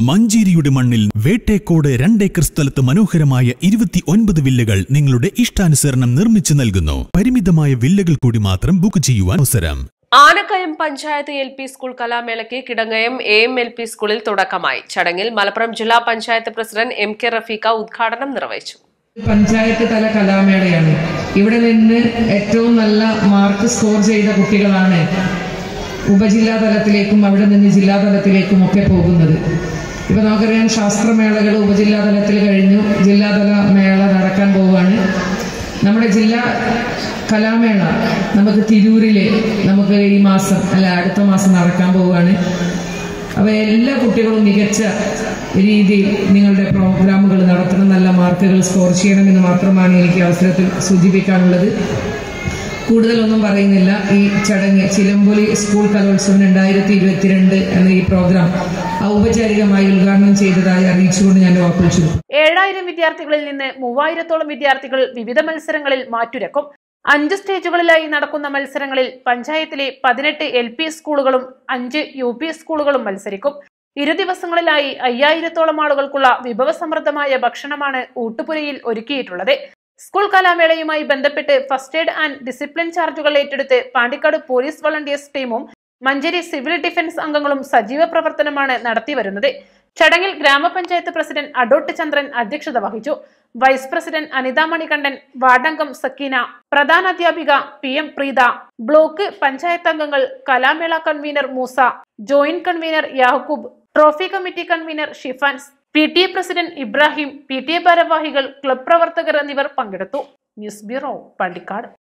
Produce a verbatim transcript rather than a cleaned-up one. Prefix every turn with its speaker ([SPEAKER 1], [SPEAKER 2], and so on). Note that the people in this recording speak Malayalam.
[SPEAKER 1] മഞ്ചേരിയുടെ മണ്ണിൽ വേട്ടേക്കോട് രണ്ടേക്കർ സ്ഥലത്ത് മനോഹരമായ ഇരുപത്തി ഒൻപത് വില്ലകൾ നിങ്ങളുടെ ഇഷ്ടാനുസരണം നിർമ്മിച്ചു നൽകുന്നു. പരിമിതമായ വില്ലകൾ കൂടി മാത്രം ബുക്ക് ചെയ്യുവാൻ അവസരം.
[SPEAKER 2] Anakkayam panchayat L P school കലാമേളയ്ക്ക് Kidangayam A M L P സ്കൂളിൽ തുടക്കമായി. ചടങ്ങിൽ മലപ്പുറം ജില്ലാ panchayat president M K Rafeeqa ഉദ്ഘാടനം നിർവഹിച്ചു.
[SPEAKER 3] പഞ്ചായത്ത് തല കലാമേളയാണ്. ഇവിടെ നിന്ന് ഏറ്റവും നല്ല മാർക്ക് സ്കോർ ചെയ്ത കുട്ടികളാണ് ഉപജില്ലാ തലത്തിലേക്കും അവിടെ നിന്ന് ജില്ലാ തലത്തിലേക്കും ഒക്കെ പോകുന്നത്. ഇപ്പൊ നമുക്കറിയാം, ശാസ്ത്രമേളകൾ ഉപജില്ലാ തലത്തിൽ കഴിഞ്ഞു, ജില്ലാതല മേള നടക്കാൻ പോവുകയാണ്. നമ്മുടെ ജില്ലാ കലാമേള നമുക്ക് തിരൂരില് നമുക്ക് ഈ മാസം അല്ല അടുത്ത മാസം നടക്കാൻ പോവുകയാണ്. അപ്പോൾ എല്ലാ കുട്ടികളും മികച്ച രീതിയിൽ നിങ്ങളുടെ പ്രോഗ്രാമുകൾ നടത്തണം, നല്ല മാർക്കുകൾ സ്കോർ ചെയ്യണമെന്ന് മാത്രമാണ് എനിക്ക് അവസരത്തിൽ സൂചിപ്പിക്കാനുള്ളത്. കൂടുതലൊന്നും പറയുന്നില്ല. ഈ ചടങ്ങ് ചിലമ്പൊലി സ്കൂൾ കലോത്സവം രണ്ടായിരത്തി ഇരുപത്തിരണ്ട് എന്ന ഈ പ്രോഗ്രാം ഔപചാരികമായി ഉദ്ഘാടനം ചെയ്തതായി അറിയിച്ചുകൊണ്ട് ഞാൻ വാക്കുവച്ചു.
[SPEAKER 4] ഏഴായിരം വിദ്യാർത്ഥികളിൽ നിന്ന് മൂവായിരത്തോളം വിദ്യാർത്ഥികൾ വിവിധ മത്സരങ്ങളിൽ മാറ്റുരക്കും. അഞ്ച് സ്റ്റേജുകളിലായി നടക്കുന്ന മത്സരങ്ങളിൽ പഞ്ചായത്തിലെ പതിനെട്ട് എൽ പി സ്കൂളുകളും അഞ്ച് യു പി സ്കൂളുകളും മത്സരിക്കും. ഇരു ദിവസങ്ങളിലായി അയ്യായിരത്തോളം ആളുകൾക്കുള്ള വിഭവസമൃദ്ധമായ ഭക്ഷണമാണ് ഊട്ടുപുരയിൽ ഒരുക്കിയിട്ടുള്ളത്. സ്കൂൾ കലാമേളയുമായി ബന്ധപ്പെട്ട് ഫസ്റ്റ് എയ്ഡ് ആൻഡ് ഡിസിപ്ലിൻ ചാർജുകൾ ഏറ്റെടുത്ത് പാണ്ടിക്കാട് പോലീസ് വളണ്ടിയേഴ്സ് ടീമും മഞ്ചേരി സിവിൽ ഡിഫൻസ് അംഗങ്ങളും സജീവ പ്രവർത്തനമാണ് നടത്തിവരുന്നത്. ചടങ്ങിൽ ഗ്രാമപഞ്ചായത്ത് പ്രസിഡന്റ് അഡോട്ട് ചന്ദ്രൻ അധ്യക്ഷത വഹിച്ചു. വൈസ് പ്രസിഡന്റ് അനിത മണികണ്ഠൻ, വാർഡംഗം സക്കീന, പ്രധാനാധ്യാപിക P M Preetha, block panchayat അംഗങ്ങൾ, കലാമേള convener Moosa, joint convener Yahoob, trophy committee convener Shifans, P T A president Ibrahim, P T A ഭാരവാഹികൾ, ക്ലബ് പ്രവർത്തകർ എന്നിവർ പങ്കെടുത്തു. News bureau, Pandikkad.